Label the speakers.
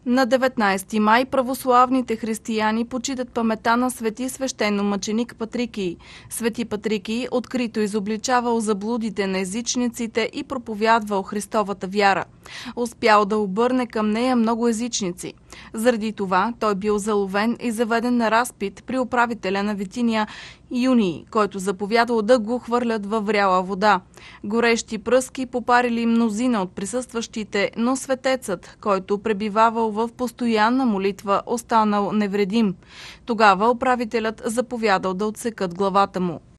Speaker 1: На 19 май православните християни почитат паметта на свети свещеномъченик Патрикий. Свети Патрикий открито изобличавал заблудите на езичниците и проповядвал Христовата вяра. Успял да обърне към нея много езичници. Заради това той бил заловен и заведен на разпит при управителя на Витиния Юний, който заповядал да го хвърлят във вряла вода. Горещи пръски попарили мнозина от присъстващите, но светецът, който пребивавал в постоянна молитва, останал невредим. Тогава управителят заповядал да отсекат главата му.